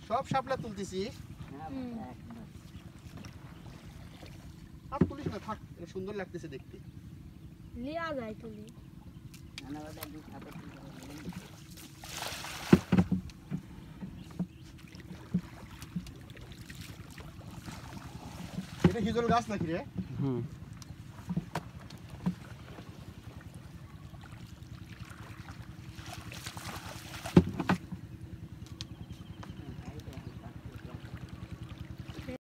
সব শাপলা তুলতেছি। আর তুলিস না, থাক, সুন্দর লাগতেছে দেখতে। লিয়া যায় তুলি। এটা হিজল গাছ নাকি রে?